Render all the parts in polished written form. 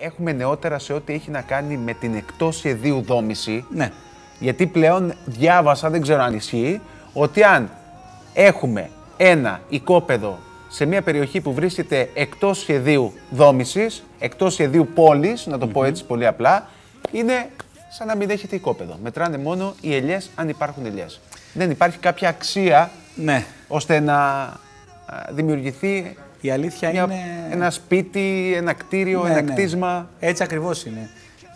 έχουμε νεότερα σε ό,τι έχει να κάνει με την εκτός σχεδίου δόμηση. Ναι. Γιατί πλέον διάβασα, δεν ξέρω αν ισχύει, ότι αν έχουμε ένα οικόπεδο σε μια περιοχή που βρίσκεται εκτός σχεδίου δόμησης, εκτός σχεδίου πόλης, να το πω έτσι πολύ απλά, είναι σαν να μην έχετε οικόπεδο. Μετράνε μόνο οι ελιές, αν υπάρχουν ελιές. Δεν υπάρχει κάποια αξία ώστε να δημιουργηθεί η αλήθεια είναι... ένα σπίτι, ένα κτίριο, ένα κτίσμα. Έτσι ακριβώς είναι.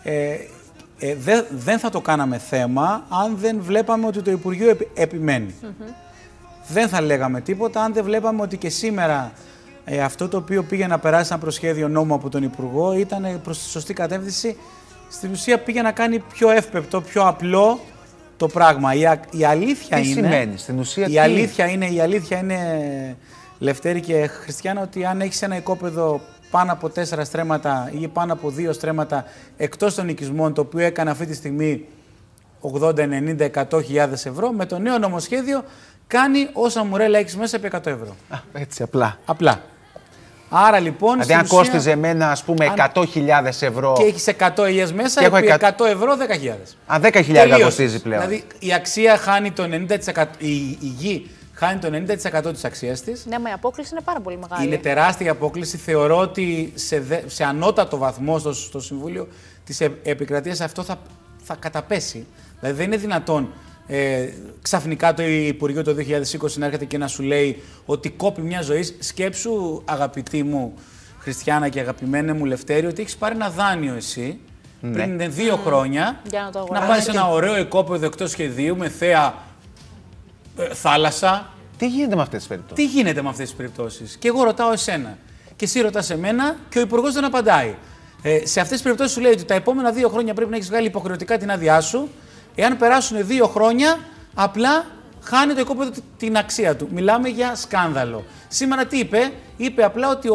Δεν θα το κάναμε θέμα αν δεν βλέπαμε ότι το Υπουργείο επιμένει. Δεν θα λέγαμε τίποτα αν δεν βλέπαμε ότι και σήμερα αυτό το οποίο πήγε να περάσει ένα προσχέδιο νόμου από τον Υπουργό ήταν προς τη σωστή κατεύθυνση. Στην ουσία πήγε να κάνει πιο εύπεπτο, πιο απλό το πράγμα. Η αλήθεια τι είναι... σημαίνει στην ουσία, η αλήθεια είναι, Λευτέρη και Χριστιανά, ότι αν έχεις ένα οικόπεδο πάνω από 4 στρέμματα ή πάνω από 2 στρέμματα εκτός των οικισμών, το οποίο έκανε αυτή τη στιγμή 80, 90, 100.000 ευρώ, με το νέο νομοσχέδιο κάνει όσα μουρέλα έχεις μέσα επί 100 ευρώ. Έτσι απλά. Απλά. Άρα λοιπόν. Δηλαδή, αν κόστιζε εμένα, ας πούμε, 100.000 ευρώ. Και έχεις 100 ελιές μέσα, επί 100 ευρώ 10.000. Α, 10.000 κοστίζει πλέον. Δηλαδή η αξία χάνει το 90%. Η γη χάνει το 90% της αξίας της. Ναι, μα η απόκληση είναι πάρα πολύ μεγάλη. Είναι τεράστια απόκληση. Θεωρώ ότι σε ανώτατο βαθμό στο Συμβούλιο της Επικρατείας αυτό θα καταπέσει. Δηλαδή δεν είναι δυνατόν ξαφνικά το Υπουργείο το 2020 να έρχεται και να σου λέει ότι κόπει μια ζωή. Σκέψου, αγαπητή μου Χριστιανά και αγαπημένε μου Λευτέρη, ότι έχεις πάρει ένα δάνειο εσύ πριν 2 χρόνια να πάρεις ένα ωραίο οικόπεδο εκτός σχεδίου με θέα θάλασσα. Τι γίνεται με αυτές τις περιπτώσεις? Τι γίνεται με αυτές τις περιπτώσεις? Και εγώ ρωτάω εσένα και εσύ ρωτάς εμένα και ο Υπουργός δεν απαντάει. Σε αυτές τις περιπτώσεις σου λέει ότι τα επόμενα 2 χρόνια πρέπει να έχεις βγάλει υποχρεωτικά την άδειά σου. Εάν περάσουν 2 χρόνια, απλά χάνει το οικόπεδο την αξία του. Μιλάμε για σκάνδαλο. Σήμερα τι είπε? Είπε απλά ότι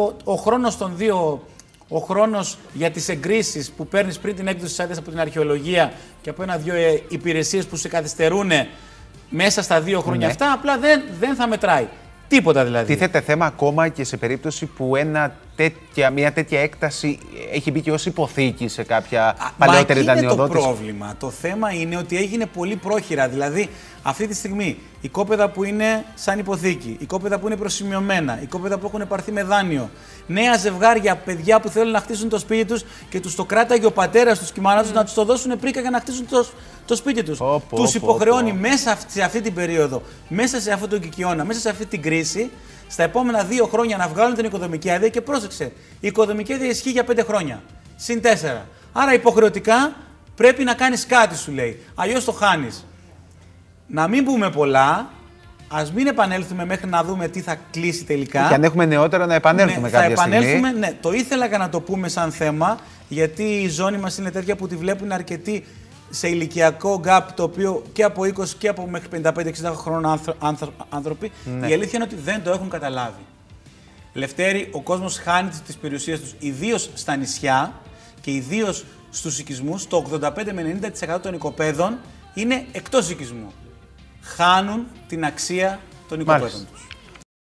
ο χρόνος για τις εγκρίσεις που παίρνεις πριν την έκδοση της άδειας από την αρχαιολογία και από 1-2 υπηρεσίες που σε καθυστερούν μέσα στα 2 χρόνια αυτά, απλά δεν θα μετράει. Τίποτα δηλαδή. Τίθεται θέμα ακόμα και σε περίπτωση που μια τέτοια έκταση έχει μπει και ως υποθήκη σε κάποια παλαιότερη δανειοδότηση. Είναι το πρόβλημα. Το θέμα είναι ότι έγινε πολύ πρόχειρα. Δηλαδή, αυτή τη στιγμή, οικόπεδα που είναι σαν υποθήκη, οικόπεδα που είναι προσημειωμένα, οικόπεδα που έχουν πάρθει με δάνειο, νέα ζευγάρια, παιδιά που θέλουν να χτίσουν το σπίτι τους και τους το κράταγε ο πατέρας τους και η μάνα τους να τους το δώσουν πρίκα για να χτίσουν το σπίτι τους. Τους υποχρεώνει μέσα σε αυτή την περίοδο, μέσα σε αυτό το κικαιώνα, μέσα σε αυτή την κρίση, στα επόμενα 2 χρόνια να βγάλουν την οικοδομική άδεια και πρόσεξε, η οικοδομική άδεια ισχύει για 5 χρόνια. Συν 4. Άρα υποχρεωτικά πρέπει να κάνεις κάτι, σου λέει. Αλλιώς το χάνεις. Να μην πούμε πολλά, ας μην επανέλθουμε μέχρι να δούμε τι θα κλείσει τελικά. Και αν έχουμε νεότερα να επανέλθουμε κάποια στιγμή. Ναι, το ήθελα να το πούμε σαν θέμα, γιατί η ζώνη μας είναι τέτοια που τη βλέπουν αρκετοί σε ηλικιακό gap, το οποίο και από 20 και από μέχρι 55-60 χρόνων άνθρωποι, η αλήθεια είναι ότι δεν το έχουν καταλάβει. Λευτέρη, ο κόσμος χάνει τις περιουσίες τους, ιδίως στα νησιά και ιδίως στους οικισμούς. Το 85 με 90% των οικοπαίδων είναι εκτός οικισμού. Χάνουν την αξία των οικοπαίδων τους.